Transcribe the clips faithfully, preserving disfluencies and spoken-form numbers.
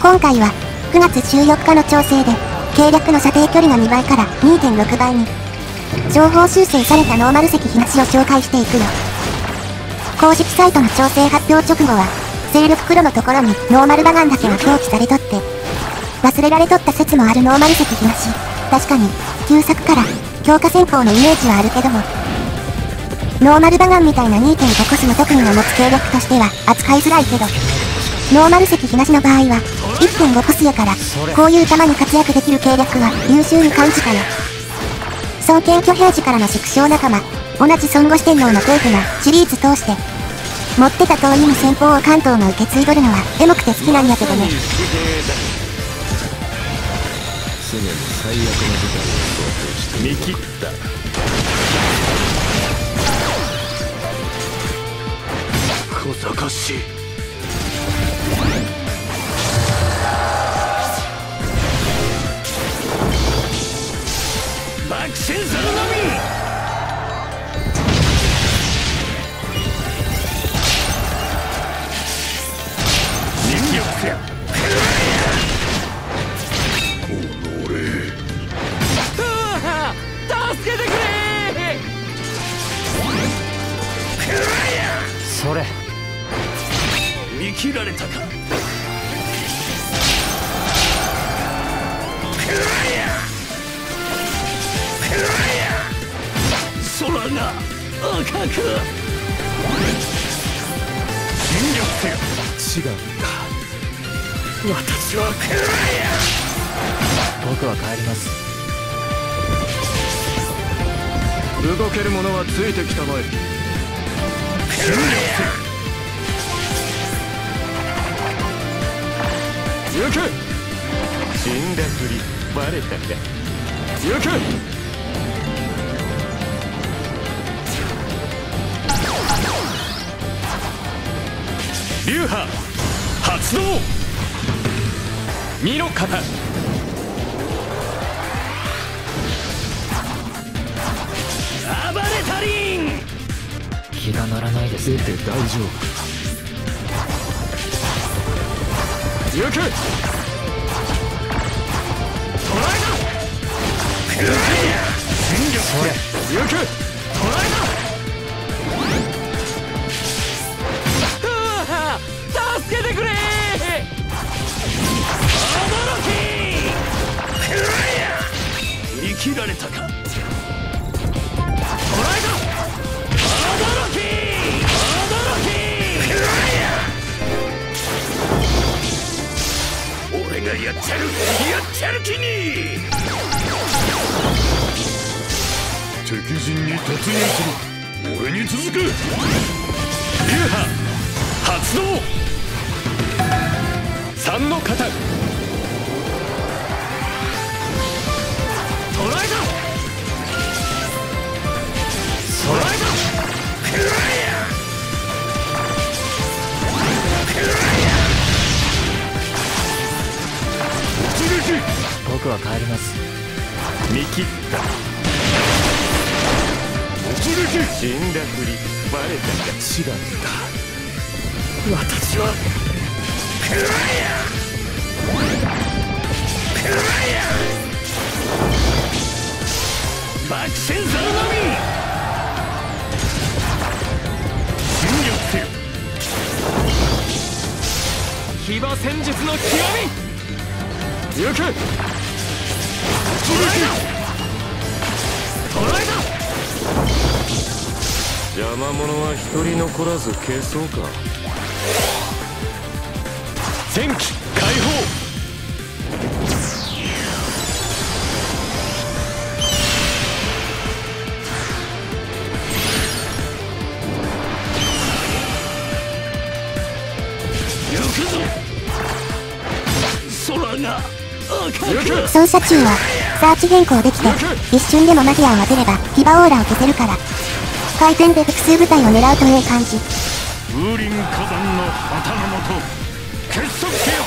今回はくがつじゅうよっかの調整で計略の射程距離がにばいから にてんろくばいに情報修正されたノーマル石東を紹介していくよ。公式サイトの調整発表直後は勢力黒のところにノーマルバガンだけが表記されとって忘れられとった説もあるノーマル石東。確かに旧作から強化戦法のイメージはあるけどもノーマルバガンみたいな にてんご コスの特技を持つ計略としては扱いづらいけどノーマル石東の場合は いってんご コスやからこういう球に活躍できる計略は優秀に感じたよ。双剣挙兵時からの縮小仲間同じ孫悟四天王のテープがシリーズ通して持ってた通りに戦法を関東が受け継いどるのはエモくて好きなんやけどね。 常に最悪な事態を想定して見切った。小賢しい。爆心するのみ。人力や。助けてくれ。それ見切られたか。空が赤く。尽力せよ。違うんだ。私は僕は帰ります。動ける者はついてきたまえ。行け。死んだふりバレたか。行け。流派発動。身の型。暴れたりん。気が乗らないです。出て大丈夫。行け。トライだ。全力。それ行け。トライだ。助けてくれ。驚き。見切られたか。俺がやっちゃるやっちゃる気に。敵陣に突入する。俺に続く。流派発動。三の型。トライだ。トライだ。クライア。僕は帰ります。見切った。死んだふりバレたか。違うんだ。私はクライア。クライア。爆心するのみ。尽力せよ。騎馬戦術の極み。行け。トライだ。トライだ。邪魔者は一人残らず消そうか。戦機解放。行くぞ。空が操作中はサーチ変更できて一瞬でもマギアを当てれば騎馬オーラを消せるから回転で複数部隊を狙うという感じ。 風林火山の旗のもと結束せよ。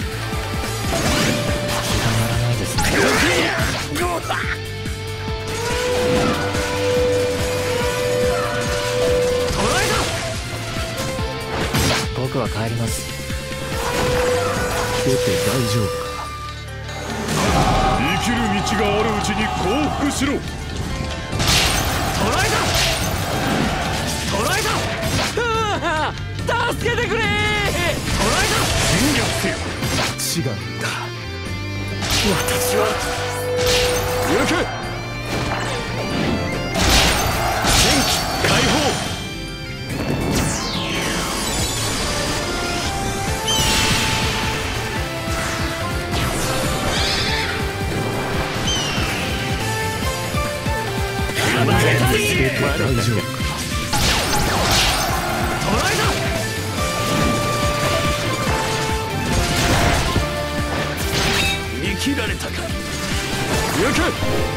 気が乗らないですね。トライだ。僕は帰ります。 出て大丈夫か。生きる道があるうちに降伏しろ。捕らえた捕らえた助けてくれ。捕らえた侵略せよ。違うんだ。私は行け。戦機解放。大丈夫か。捕らえた。見切られたか。行け。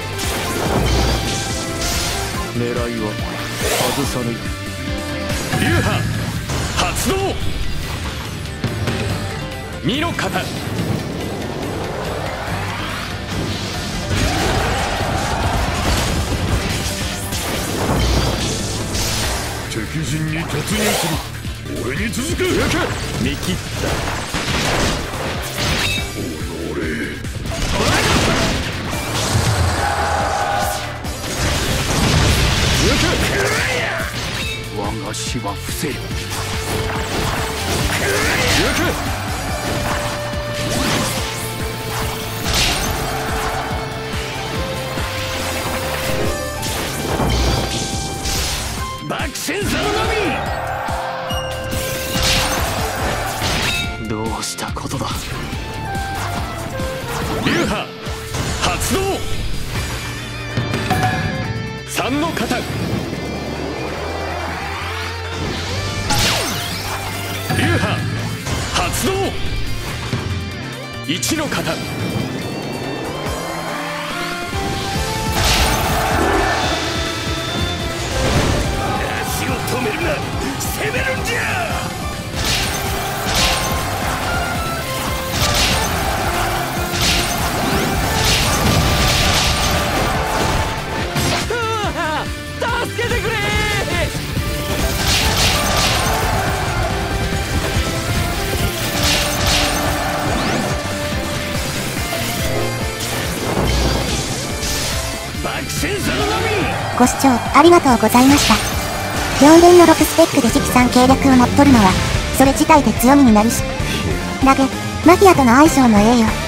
狙いは外さぬ。流派発動。二の型。敵陣に突入する。俺に続く。やけ。見切った。おのれ。捕らえた。やけ。我が死は伏せよ。やけ。爆心ザルのみ。どうしたことだ。流派発動。三の型。流派発動。一の型。止めるな。攻めるんじゃ。助けてくれ。爆心そののみ。 ご視聴ありがとうございました。よん連のろくスペックで直参計略を持っとるのは、それ自体で強みになるし。だけ、マフィアとの相性もええよ。